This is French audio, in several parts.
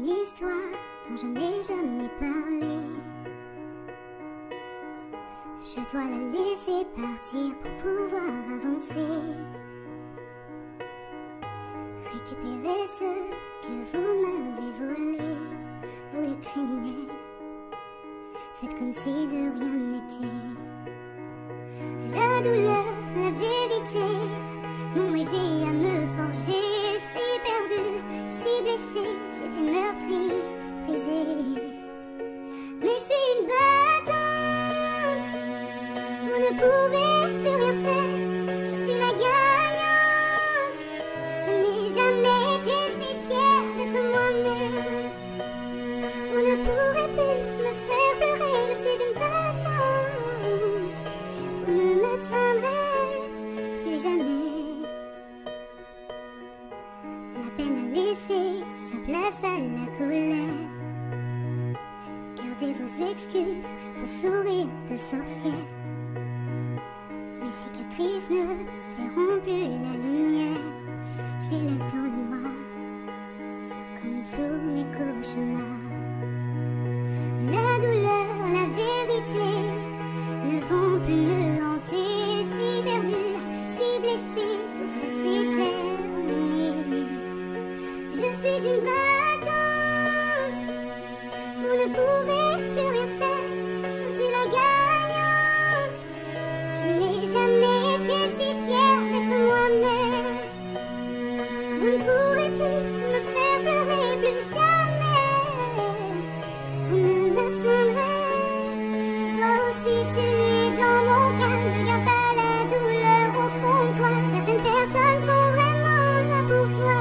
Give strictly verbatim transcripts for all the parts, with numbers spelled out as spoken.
une histoire dont je n'ai jamais parlé. Je dois la laisser partir pour pouvoir avancer. Récupérer ce que vous m'avez volé. Vous les criminels, faites comme si de rien n'était. La douleur, la vérité m'ont aidé à me forger. Si perdue, si blessée, j'étais meurtrie, brisée. Mais je suis une battante, vous ne pouvez plus rien faire. Je suis la gagnante, je n'ai jamais été si fière d'être moi-même. Vous ne pourrez plus me faire pleurer, je suis une battante. Vous ne m'atteindrez plus jamais. La peine a laissé sa place à la colère. Gardez vos excuses, vos sourires de sorcière. Mes cicatrices ne verront plus la lumière. Je les laisse dans le noir, comme tous mes cauchemars. La douleur, la vérité ne vont plus me hanter. Si perdue, si blessée, tout ça c'est terminé. Je suis une battante, vous ne pouvez plus rien faire. Je suis la gagnante, je n'ai jamais été si fière d'être moi-même. Vous ne pourrez plus me faire pleurer, plus jamais. Vous ne m'atteindrez. Si toi aussi tu es dans mon cas, ne garde pas la douleur au fond de toi. Certaines personnes sont vraiment là pour toi.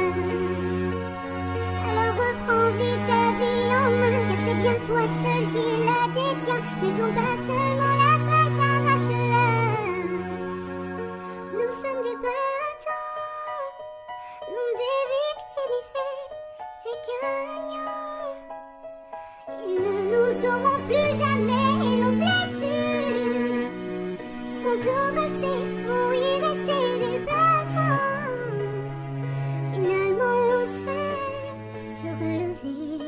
Alors reprends vite ta vie en main, car c'est bien toi seul qui la détient. Ne tourne pas seulement la page, arrache-la. Nous sommes des battants, non des victimisés, des gagnants. Ils ne nous auront plus jamais et nos blessures sont au passé, vont y rester des battants. Finalement on sait se relever.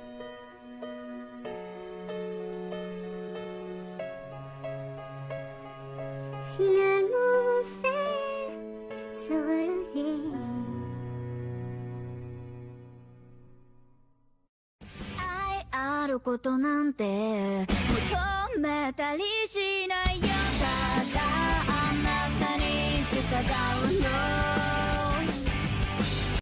Finalement on sait se relever. 愛あることなんて求めたりしないよ